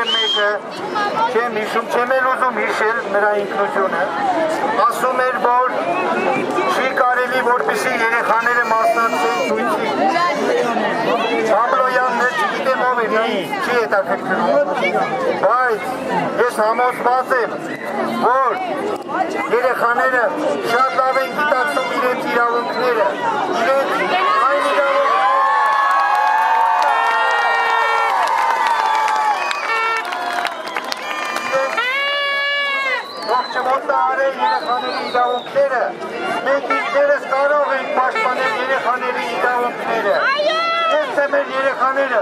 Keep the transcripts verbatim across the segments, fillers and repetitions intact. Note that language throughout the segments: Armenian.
mեկը չեմ հիշում, չեմ էլ ուզում հիշել նրա ինքնությունը, ասում էր, որ չի կարելի, որպեսզի երեխաները մասնակցեն ցույցի։ Աբլոյանն էլ չգիտեմ ով է, նա չի հետաքրքրում, բայց ես համոզված եմ, որ երեխաները շատ լավ են գիտակցում իրենց իրավունքները, իրենց այն իրավունքները արել երեխաների իրավունքները, մենք ինքներս կարող ենք պաշտպանել երեխաների իրավունքները, ես եմ մեր երեխաները։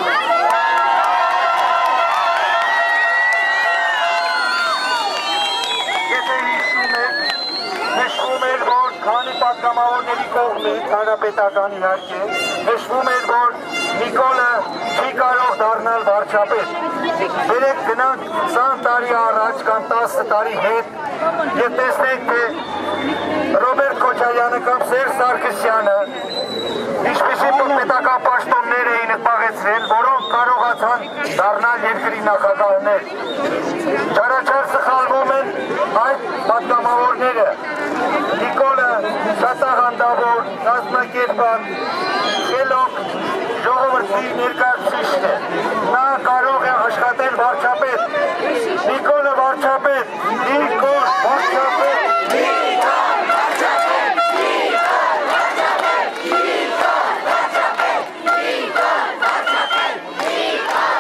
Եթե հիշում եք, նշվում էր, որ քանի պատգամավորների կողմից, հանրապետական իհարկե, նշվում էր, որ Նիկոլը չի կարող դառնալ վարչապետ։ Երեք գնանք քսան տարի առաջ կամ տասը տարի հետ և տեսնենք, թե Ռոբերտ Քոչարյանը կամ Սերժ Սարգսյանը ինչպիսի պետական պաշտոններ էին զբաղեցրել, որոնք կարողացան դառնալ երկրի նախագահներ։ Չարաչար սխալվում են այդ պատգամավորները։ Նիկոլը շատ աղանդավոր, կազմակերպված, խելոք ժողովրդի ներկայացուցիչն է։ Նա կարող է աշխատել վարչապետ։ Նիկոլը վարչապետ, Նիկոլ վարչապետ, Նիկոլ վարչապետ, Նիկոլ վարչապետ, Նիկոլ վարչապետ, Նիկոլ վարչապետ, Նիկոլ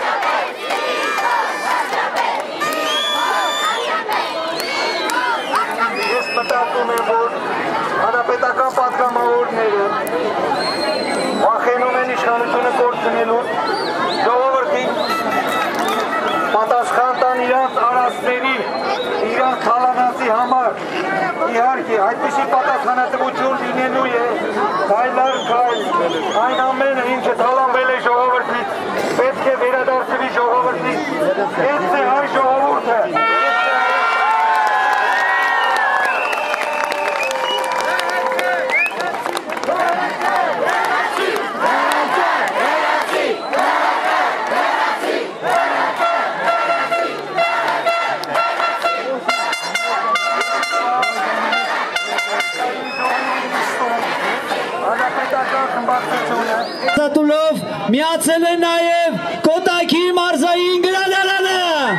վարչապետ։ Ես մտածում եմ, որ հանրապետական պատգամավորները վախենում են իշխանությունը կորցնելու, ժողովրդին պատասխան տան իրանց արածների, իրանց թալանացի համար, իհարկե, այդպիսի պատասխանատվություն լինելու է, քայլ առ քայլ, այն ամենը, ինչը թալանվել է ժողովրդից, պետք է վերադարձվի ժողովրդից, էս է հայ ժողովուրդը։ Տուլով միացել է նաև Կոտայքի մարզային գրադարանը։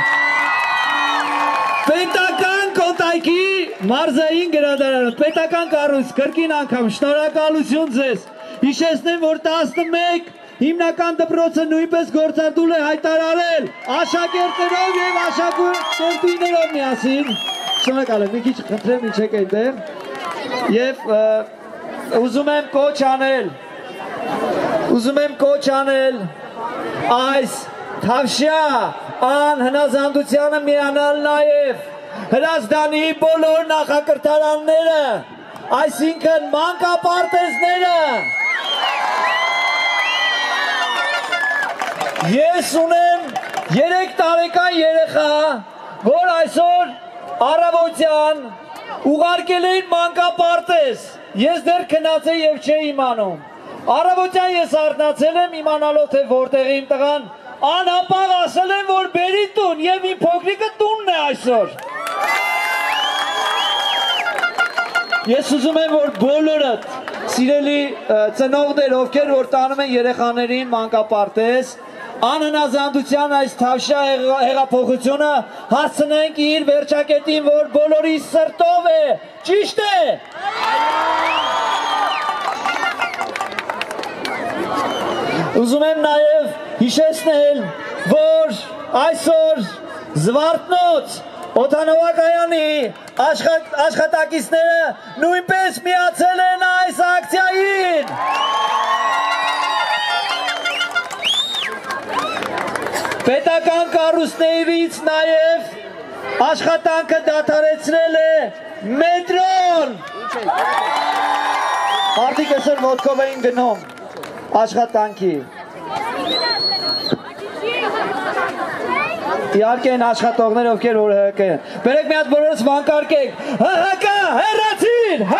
Պետական Կոտայքի մարզային գրադարանը, պետական կառույց, կրկին անգամ շնորհակալություն ձեզ։ Հիշեցնեմ, որ տասնմեկ հիմնական դպրոցը նույնպես գործադուլ է հայտարարել աշակերտներով և աշակերտուհիներով միասին։ Շնորհակալ եմ, մի քիչ խնդրեմ իջեք այնտեղ։ Եվ ուզում եմ կոչ անել Ուզում եմ կոչ անել այս թավշյա անհնազանդությանը միանալ նաև Հրազդանի բոլոր նախակրթարանները, այսինքն մանկապարտեզները։ Ես ունեմ երեք տարեկան երեխա, որ այսօր առավոտյան ուղարկել էին մանկապարտեզ, ես դեռ քնած եմ և չէի իմանում։ Առավոտյան ես արթնացել եմ իմանալով, թե որտեղ իմ տղան, անհապաղ ասել եմ, որ բերի տուն և իմ փոքրիկը տունն է այսօր։ Ես ուզում եմ, որ բոլորդ սիրելի ծնողներ, ովքեր որ տանում են երեխաներին մանկապարտեզ, անհնազանդության այս թավշյա հեղափոխությունը հասցնենք իր վերջակետին, որ բոլորի սրտով է, ճիշտ է։ Ուզում եմ նաև հիշեցնել, որ այսօր Զվարթնոց օդանավակայանի աշխատակիցները նույնպես միացել են այս ակցիային։ Պետական կառույցներից նաև աշխատանքը դադարեցրել է մետրոն։ Մարդիկ այսօր ոտքով էին գնում աշխատանքի։ Իհարկե են աշխատողներ, ովքեր որ ՀՀԿ են։ Բերեք մի հատ բոլորս վանկարկեք։ ՀՀԿ հեռացիր, ՀՀԿ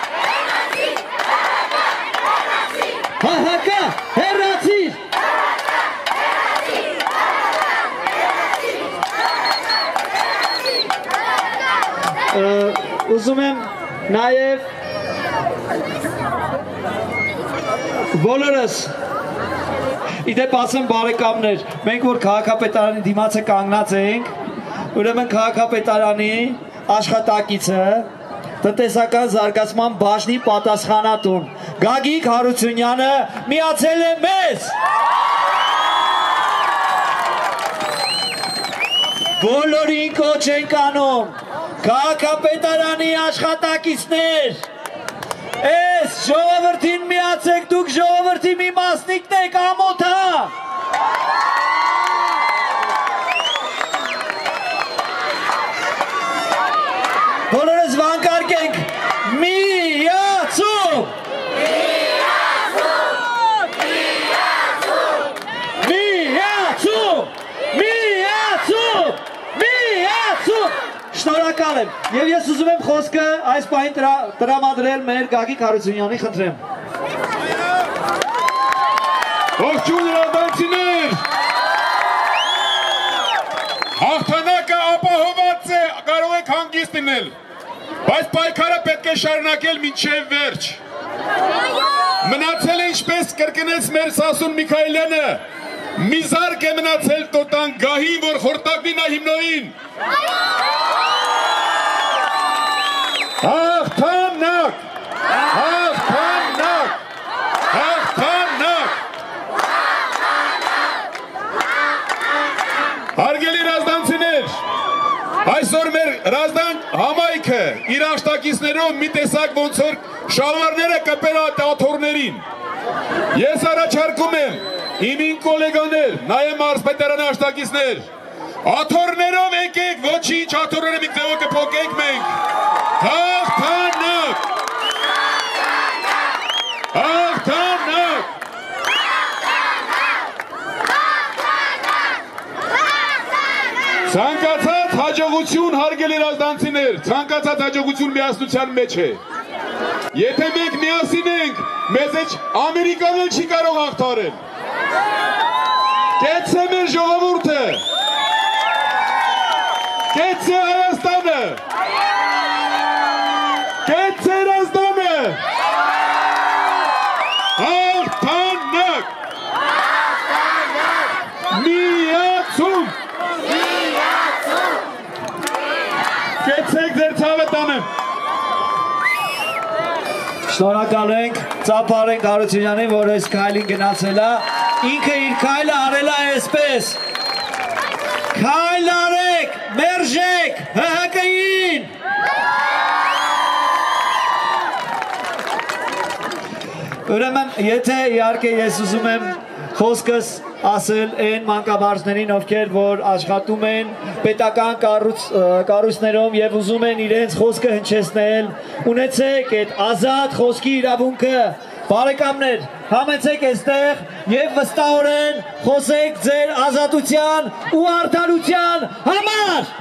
ՀՀԿ հեռացիր։ ուզում եմ նաև բոլորս իդեպ ասեմ բարեկամներ, մենք որ քաղաքապետարանի դիմացը կանգնած ենք, ուրեմն քաղաքապետարանի աշխատակիցը տնտեսական զարգացման բաժնի պատասխանատուն Գագիկ Հարությունյանը միացել է մեզ։ Բոլորին կոչ ենք անում, քաղաքապետարանի աշխատակիցներ, այս ժողովրդին միացեք, դուք ժողովրդի մի մասնիկն եք, ամոթա։ Բոլորս վանկարգ ենք, միացում, շնորհակալ եմ, և ես ուզում եմ խոսքը այս պահին տրամադրել մեր Գագիկ Հարությունյանի, խնդրեմ։ Ողջույն հրապարակիչներ, հաղթանակը ապահոված է, կարող եք հանգիստ լինել, բայց պայքարը պետք է շարունակել մինչև վերջ։ Մնացել է ինչպես կրկնեց մեր Սասուն Միքայելյանը, մի զարկ է մնացել տոտան գահին, որ խորտակվի նա հիմնովին։ Հաղթանակ, հաղթանակ, հաղթանակ։ Հարգելի ռազդանցիներ, այսօր մեր ռազդան համայնքը իր աշտակիցներով մի տեսակ ոնց որ շալվարները կպեր աթոռներին։ Ես առաջարկում եմ իմին կոլեգաներ, նաև մարզպետարանի աշտակիցներ, աթոռներով եկեք, ոչինչ աթոռները մի ձևով կփոկենք մենք։ Հաղթանակ, հաղթանակ, ցանկացած հաջողություն հարգելի ռազդանցիներ, ցանկացած հաջողություն միասնության մեջ է։ Եթե մենք միասին ենք, մեզ էջ Ամերիկան էլ չի կարող հաղթարել։ Կեցցե մեր ժողովուրդը, կեցցե Հայաստանը, կեցցե Ռազդանը, հաղթանակ, միացում, կեցցեք ձեր ցավը տանը։ Շնորհակալ ենք, ծափարենք Հարությունյանին, որ այս քայլին գնացել է, ինքը իր քայլը արել է այսպես։ Քայլ արեք, մերժեք Հ Հ Կ-ին։ Ուրեմն, եթե իհարկե ես ուզում եմ խոսքս ասել այն մանկաբարձներին, ովքեր որ աշխատում են պետական կառույցներում եւ ուզում են իրենց խոսքը հնչեցնել, ունեցեք այդ ազատ խոսքի իրավունքը, բարեկամներ, համեցեք այստեղ եւ վստահորեն խոսեք ձեր ազատության ու արդարության համար։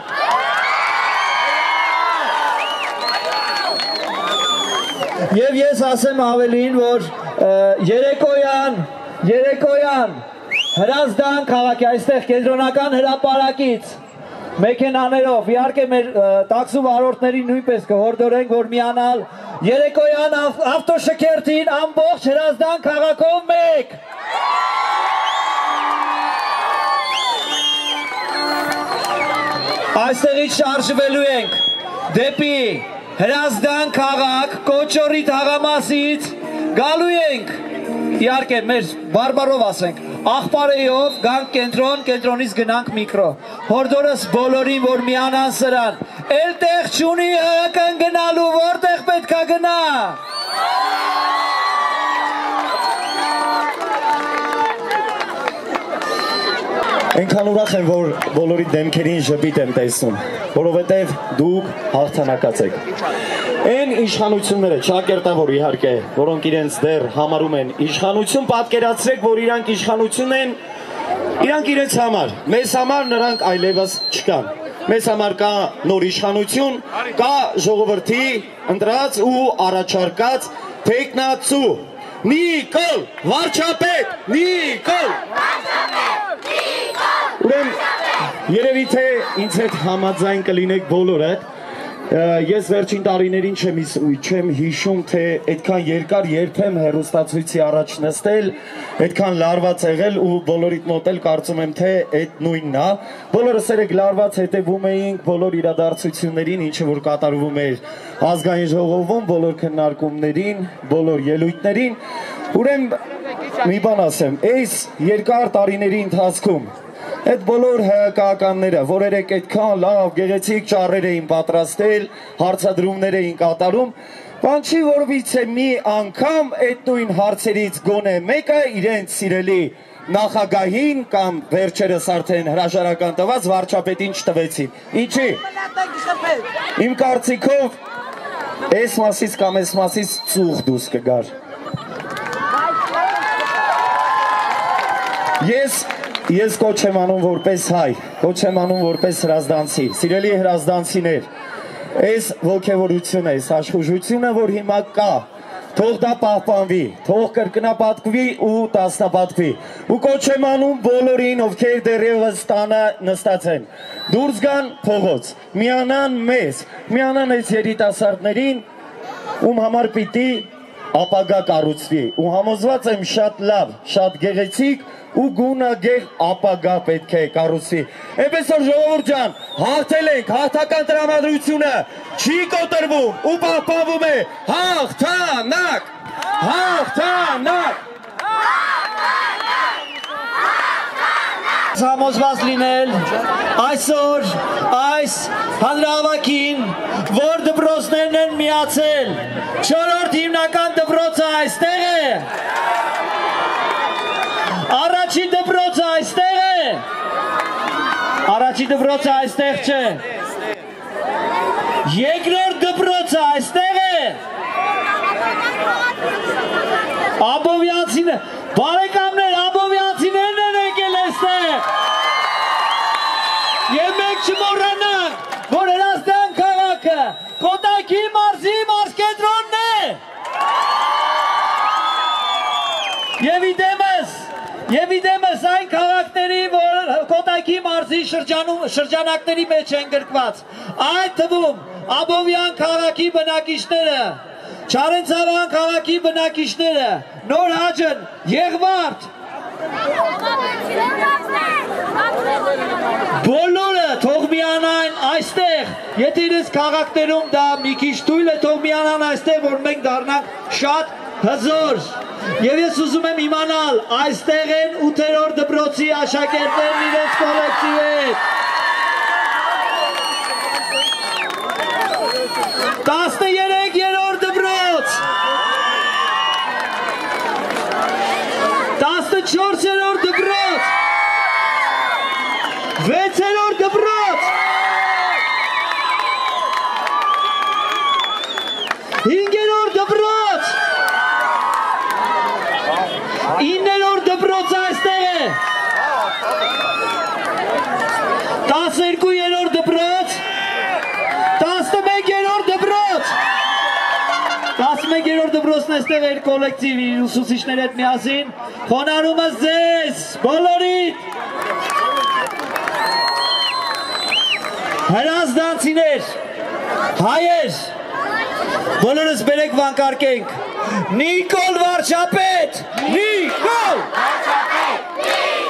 Եվ ես ասեմ ավելին, որ երեկոյան, երեկոյան Հրազդան քաղաքի այստեղ կենտրոնական հրապարակից մեքենաներով, իհարկե մեր տաքսու վարորդների նույնպես կհորդորենք, որ միանալ երեկոյան ավտոշքերթին ամբողջ Հրազդան քաղաքով մեկ։ Այստեղից շարժվելու ենք դեպի Հրազդան քաղաք, Կոչորի թաղամասից գալու ենք, իհարկե մեր բարբարով ասենք, աղբարեով գանք կենտրոն, կենտրոնից գնանք միկրո, հորդորս բոլորին, որ միանան սրան, էլ տեղ չունի հակն գնալու, որտեղ պետք է գնա։ Այնքան ուրախ եմ, որ բոլորի դեմքերին ժպիտ եմ տեսնում, որովհետև դուք հաղթանակած եք։ Այն իշխանությունները, ճակերտավոր իհարկե, որոնք իրենց դեռ համարում են իշխանություն, պատկերացրեք, որ իրանք իշխանություն են, իրանք իրենց համար, մեզ համար նրանք այլևս չկան։ Մեզ համար կա նոր իշխանություն, կա ժողովրդի ընտրած ու առաջարկած թեկնածու։ Նիկոլ վարչապետ, Նիկոլ Ուրեմն երևի թե ինձ հետ համաձայն կլինեք բոլորը, Ես վերջին տարիներին չեմ, չեմ հիշում, թե այդքան երկար երբեմ հեռուստացույցի առաջ նստել, այդքան լարված եղել ու բոլորիդ մոտ էլ կարծում եմ, թե այդ նույնն է։ Բոլորս երեք լարված հետևում էինք բոլոր իրադարձություններին, ինչը որ կատարվում էր ազգային ժողովում, բոլոր քննարկումներին, բոլոր ելույթներին։ Ուրեմն մի բան ասեմ, այս երկար տարիների ընթացքում այդ բոլոր հայկականները, որ երեք այդքան լավ գեղեցիկ ճառեր էին պատրաստել, հարցադրումներ էին կատարում, բան չի որովիցե մի անգամ այդ նույն հարցերից գոնե մեկը իրենց սիրելի նախագահին կամ վերջերս արդեն հրաժարական տված վարչապետին չտվեցին։ Ինչի՞։ Իմ կարծիքով այս մասից կամ այս մասից ծուխ դուրս կգար։ Ես Ես կոչ եմ անում որպես հայ, կոչ եմ անում որպես հրազդանցի, սիրելի հրազդանցիներ, այս ոգևորությունը, այս աշխուժությունը, որ հիմա կա, թող դա պահպանվի, թող կրկնապատկվի ու տասնապատկվի, ու կոչ եմ անում բոլորին, ովքեր դեռևս տանը նստած են, դուրս գան փողոց, միանան մեզ, միանան այս երիտասարդներին, ում համար պիտի ապագա կառուցվի, ու համոզված եմ շատ լավ, շատ գեղեցիկ ու գունագեղ ապագա պետք է կառուցվի։ Այնպես որ ժողովուրդ ջան, հաղթել ենք, հաղթական տրամադրությունը չի կոտրվում ու պահպանվում է։ Հաղթանակ, հաղթանակ։ Համոզված լինել այսօր այս հանրահավաքին, որ դպրոցներն են միացել, չորրորդ հիմնական դպրոցը այստեղ է, առաջին դպրոցը այստեղ է, առաջին դպրոցը այստեղ չէ, երկրորդ դպրոցը այստեղ է, Աբովյանցին, բարեկամներ, Աբովյանցիներն են եկել այստեղ, և մենք չմոռանանք, որ Հրազդան քաղաքը Կոտայքի մարզի մարզկենտրոնն է, և իդեմս, և իդեմս այն քաղաքների, որ Կոտայքի մարզի շրջանակների մեջ են գրկված, այդ թվում Աբովյան քաղաքի բնակիչները, Չարենցավան քաղաքի բնակիչները, Նոր Հաջն, Եղվարդ, բոլորը թող միանան այստեղ, եթե իրենց քաղաքներում դա մի քիչ թույլ է, թող միանան այստեղ, որ մենք դառնանք շատ հզոր։ Եվ ես ուզում եմ իմանալ, այստեղ են ութերորդ դպրոցի աշակերտներն իրենց կոլեկտիվ հետ։ տասներորդ դպրոց, տասնչորսերորդ դպրոց, վեցերորդ դպրոց, հինգերորդ դպրոց, իններորդ դպրոց այստեղ է, տասներկուերորդ դպրոց, տասնմեկերորդ դպրոց, տասնմեկերորդ դպրոցն այստեղ էր կոլեկտիվ իր ուսուցիչների հետ միասին, խոնարհում եմ ձեզ, բոլորիդ, հրազդանցիներ, հայեր, բոլորս բերեք վանկարկենք, Նիկոլ վարչապետ, Նիկոլ վարչապետ,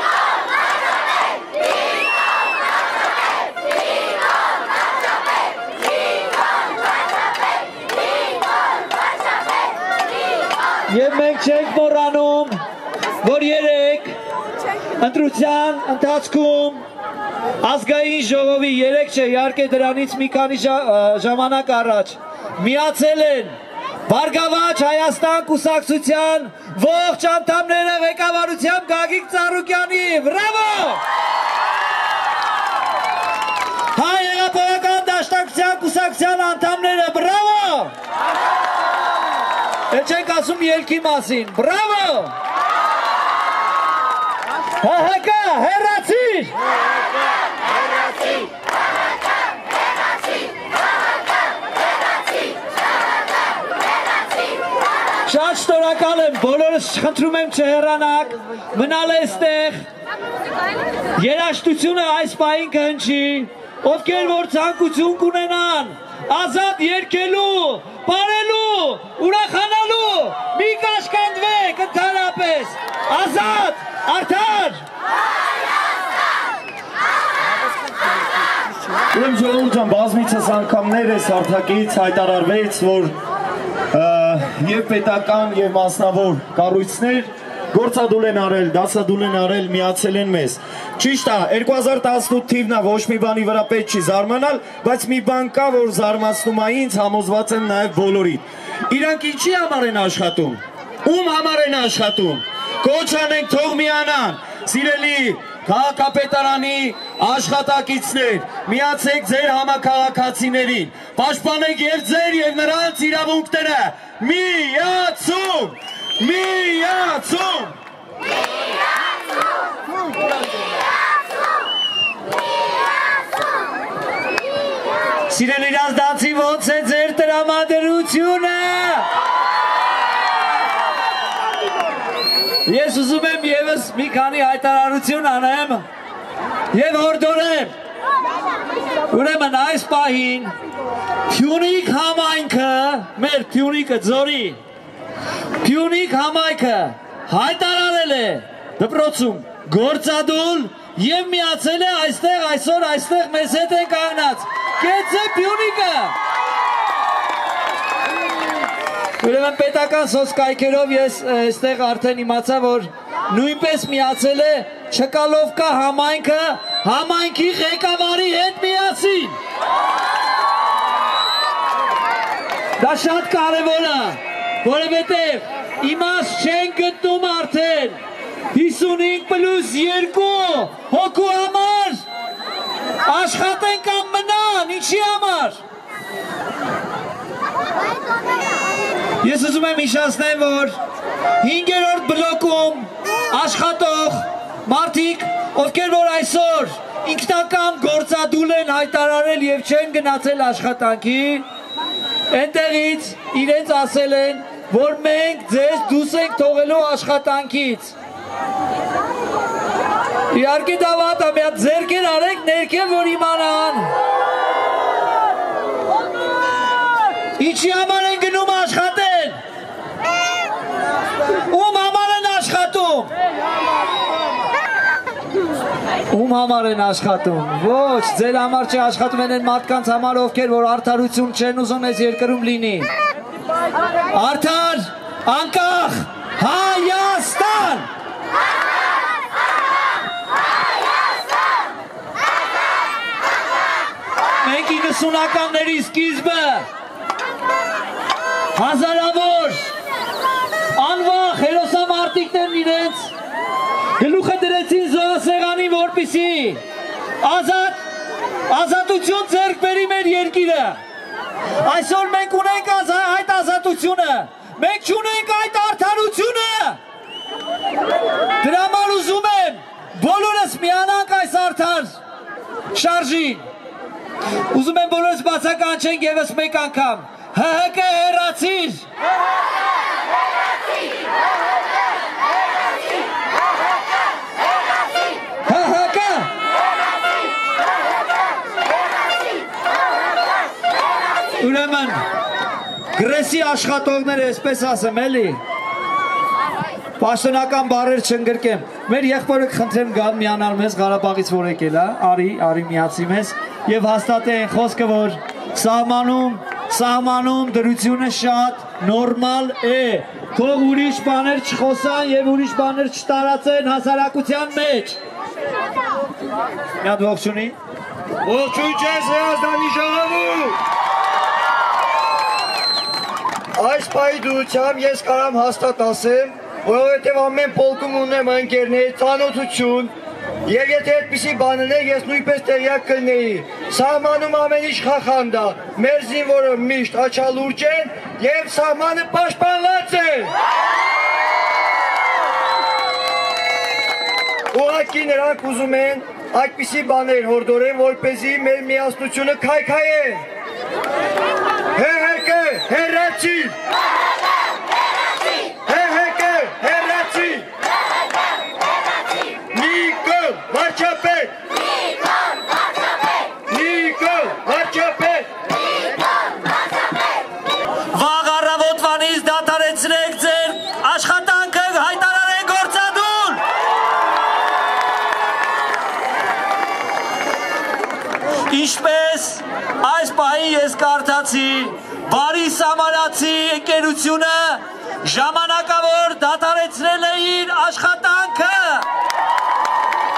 Եվ մենք չենք մոռանում, որ երեք ընտրության ընթացքում ազգային ժողովի երեք չէ, իհարկե դրանից մի քանի ժամանակ առաջ միացել են Բարգավաճ Հայաստան կուսակցության ողջ անդամները ղեկավարությամբ Գագիկ Ծառուկյանի, բրավո! Հայ հեղափոխական դաշնակցության կուսակցության անդամները, բրավո! Էլ չենք ասում ելքի մասին, բրավո! ՀՀԿ, հեռացիր! Շատ շնորհակալ եմ, բոլորս խնդրում եմ չհեռանաք, մնալ այստեղ, երաժշտությունը այս պահին կհնչի, ովքեր որ ցանկություն կունենան ազատ երկելու, պարելու, ուրախանալու, մի կաշկանդվեք ընդհանրապես, ազատ, արդար։ Ուրեմն ժողովուրդ ջան, բազմիցս անգամներ էս հարթակից հայտարարվեց, որ և պետական և մասնավոր կառույցներ գործադուլ են արել, դասադուլ են արել, միացել են մեզ։ Ճիշտ է, երկու հազար տասնութ թիվն է, ոչ մի բանի վրա պետք չի զարմանալ, բայց մի բան կա, որ զարմացնում է ինձ, համոզված եմ նաև բոլորիդ։ Իրանք ինչի համար են աշխատում։ Ում համար են աշխատում։ Կոչ անենք թող միանան, սիրելի քաղաքապետարանի աշխատակիցներ, միացեք ձեր համաքաղաքացիներին, պաշտպանեք և ձեր և նրանց իրավունքները։ Միացում, միացում։ Սիրելի ազդանցի, ոնց է ձեր տրամադրությունը։ Ես ուզում եմ ևս մի քանի հայտարարություն անեմ և հորդորեմ։ Ուրեմն այս պահին Փյունիկ համայնքը, մեր Փյունիկը ձորի, Փյունիկ համայնքը հայտարարել է դպրոցում գործադուլ և միացել է այստեղ, այսօր այստեղ մեզ հետ է կանգնած։ Կեցե Փյունիկը։ Ուրեմն պետական սոցկայքերով ես այստեղ արդեն իմացա, որ նույնպես միացել է Չկալովկա համայնքը համայնքի ղեկավարի հետ միասին։ Դա շատ կարևոր է, որովհետև իմաստ չեն գտնում արդեն հիսունհինգ պլյուս երկու հոգու համար, աշխատեն կամ մնան, ինչի համար։ Ես ուզում եմ հիշեցնեմ, որ հինգերորդ բլոկում աշխատող մարդիկ, ովքեր որ այսօր ինքնական գործադուլ են հայտարարել և չեն գնացել աշխատանքի, այնտեղից իրենց ասել են, որ մենք ձեզ դուրս ենք թողելու աշխատանքից։ Իհարկե դա վատ է, մի հատ ձեռքեր արեք ներքև, որ իմանան։ Ինչի համար են գնում աշխատեն։ Ում համար են աշխատում։ Ում համար են աշխատում։ Ոչ, ձեր համար չի աշխատում են մարդկանց համար, ովքեր որ արդարություն չեն ուզում այս երկրում լինի։ Արդար, անկախ, Հայաստան։ Մենք իննսունականների սկիզբը հազարավոր անվախ հերոսամարտիկներն իրենց գլուխը դրեցին զոհասեղանին, որպեսզի ազատ, ազատություն ձեռք բերի մեր երկիրը։ Այսօր մենք ունենք այդ ազատությունը, մենք չունենք այդ արդարությունը։ Դրա համար ուզում եմ բոլորս միանանք այս արդար շարժին։ Ուզում եմ բոլորս բացականչենք ևս մեկ անգամ։ Հ Հ Կ հեռացիր։ Հ Հ Կ Ուրեմն գրեսի աշխատողները այսպես ասեմ էլի, պաշտոնական բառեր չընկրկեմ, մեր եղբորը խնդրեմ գալ միանալ մեզ Ղարաբաղից որ եկել է, արի, արի միացի մեզ և հաստատեն խոսքը, որ սահմանում, սահմանում դրությունը շատ նորմալ է, թող ուրիշ բաներ չխոսան և ուրիշ բաներ չտարածեն հասարակության մեջ։ Միատ ողջունի։ Ողջույն ձեզ Հայաստանի ժողովուրդ։ Այս պահի դրությամբ ես կարամ հաստատ ասեմ, որովհետև ամեն պոլկում ունեմ ընկերներ, ծանոթություն, և եթե այդպիսի բանն է, ես նույնպես տեղյակ կլինեի։ Սահմանում ամեն ինչ խախանդ է, մեր զինվորը միշտ աչալուրջ են և սահմանը պաշտպանված է։ Ուղղակի նրանք ուզում են այդպիսի բաներ հորդորեն, որպեսզի մեր միասնությունը քայքայեն։ Հ Հ Կ հեռացի։ Հ Հ Կ հեռացի։ Նիկոլ Վարչապետ։ Նիկոլ Վարչապետ։ այս պահին ես կարդացի Բարի Սամարացի ընկերությունը ժամանակավոր դադարեցրել է իր աշխատանքը։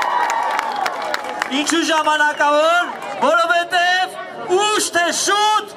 Ինչու ժամանակավոր, որովհետև ուշ թե շուտ